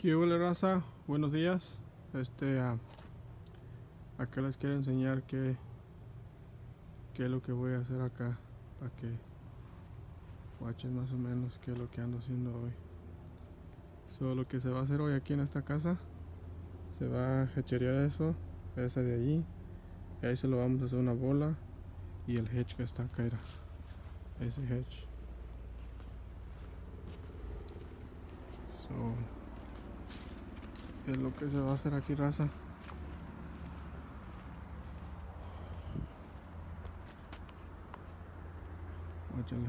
¿Qué hubo, raza? Buenos días. Acá les quiero enseñar qué es lo que voy a hacer acá, para que watchen más o menos qué es lo que ando haciendo hoy. Lo que se va a hacer hoy aquí en esta casa, se va a hecherear eso, ese de allí, y ahí se lo vamos a hacer una bola, y el hedge que está acá, era ese hedge. Es lo que se va a hacer aquí, raza. Watchenle.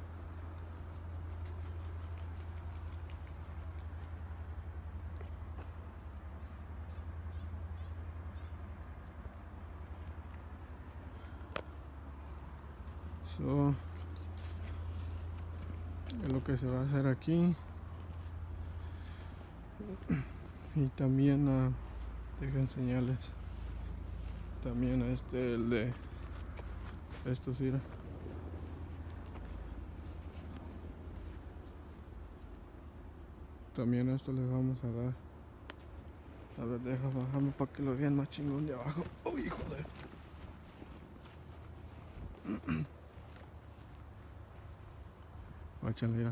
Es lo que se va a hacer aquí. Y también dejo enseñarles también el de estos, mira. También esto les vamos a dar. A ver, deja bajarme para que lo vean más chingón de abajo. ¡Uy, hijo de! Guáchale, mira.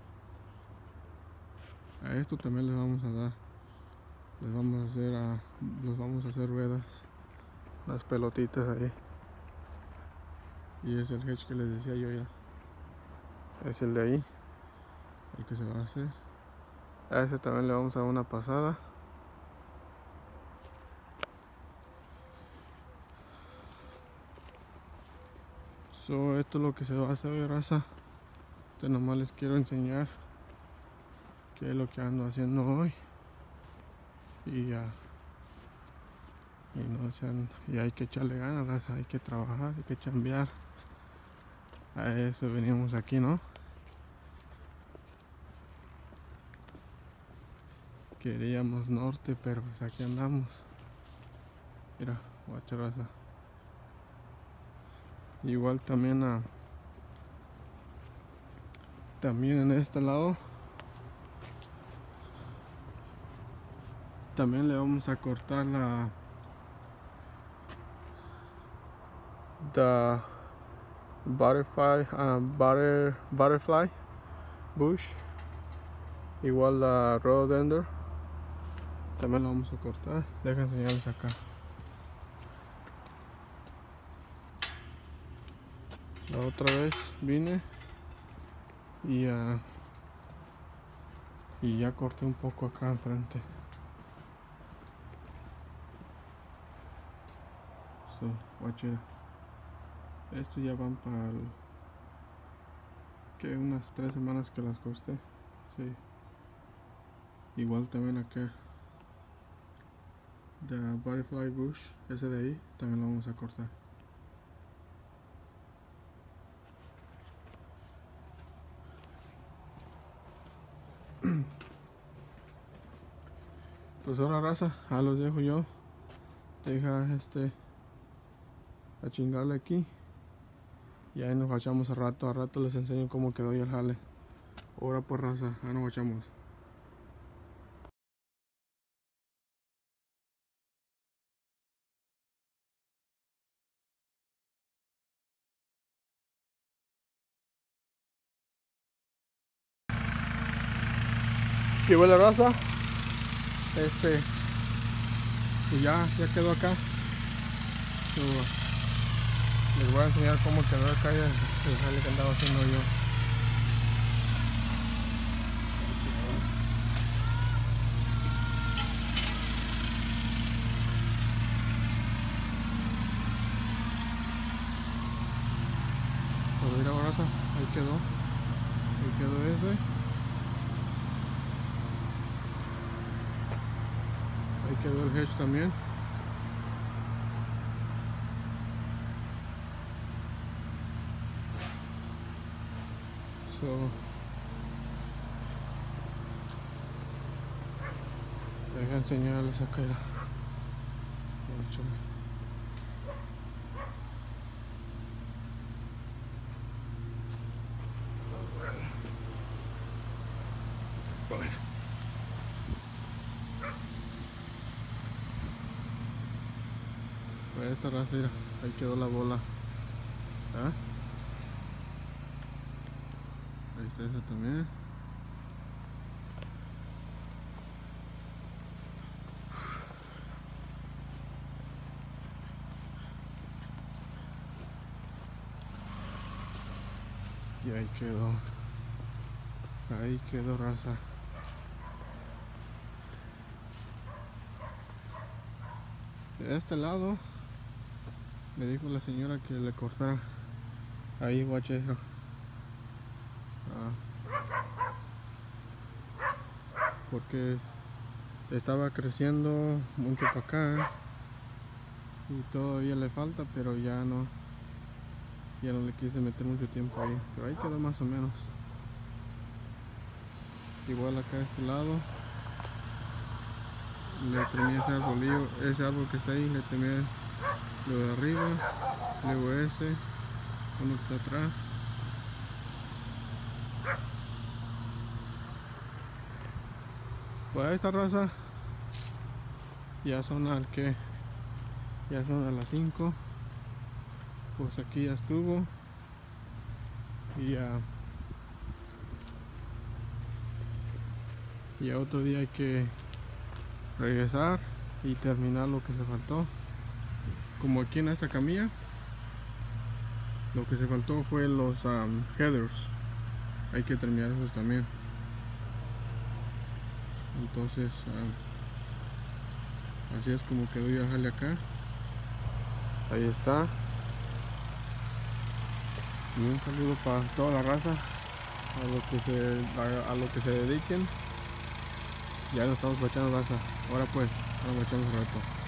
A esto también les vamos a dar. Les vamos a hacer ruedas. Las pelotitas ahí. Y es el hedge que les decía yo, ya. Es el de ahí. El que se va a hacer. A ese también le vamos a dar una pasada. Esto es lo que se va a hacer hoy, raza. Nomás les quiero enseñar qué es lo que ando haciendo hoy. Y y hay que echarle ganas, raza. Hay que trabajar, hay que chambear. A eso venimos aquí, ¿no? Queríamos norte, pero pues aquí andamos. Mira, guacha, raza. Igual también también en este lado también le vamos a cortar la butterfly bush, igual la rhododendron también lo vamos a cortar. Deja enseñarles acá. La otra vez vine y ya corté un poco acá enfrente. Watch. Esto ya van para unas 3 semanas que las corté. Sí. Igual también acá the butterfly bush, ese de ahí también lo vamos a cortar. Pues ahora, raza, los dejo yo. Deja a chingarle aquí. Y ahí nos guachamos a rato les enseño cómo quedó ya el jale. Ahora pues, raza, ahí nos guachamos. ¿Qué huele, raza? Pues ya quedó acá. Les voy a enseñar cómo quedó acá el jale que andaba haciendo yo. Pues mira, raza, ahí quedó ese. Ahí quedó el hedge también. Deja enseñarles acá. Bueno. esta raza, mira, ahí quedó la bola. ¿Ah? Ahí está esa también. Y ahí quedó. Ahí quedó, raza. De este lado me dijo la señora que le cortara ahí, guache eso. Porque estaba creciendo mucho para acá y todavía le falta, pero ya no le quise meter mucho tiempo ahí, pero ahí quedó más o menos. Igual acá a este lado le terminé ese arbolillo, ese árbol que está ahí, le terminé lo de arriba, luego ese, uno que está atrás. Pues esta raza ya son a las 5. Pues aquí ya estuvo y ya otro día hay que regresar y terminar lo que se faltó. Como aquí en esta camilla lo que se faltó fue los headers, hay que terminar esos también. Entonces así es como quedó ya el jale acá. Ahí está. Y un saludo para toda la raza, a lo que se dediquen. Ya nos estamos guachando, raza. Ahora pues, vamos a guachar un rato.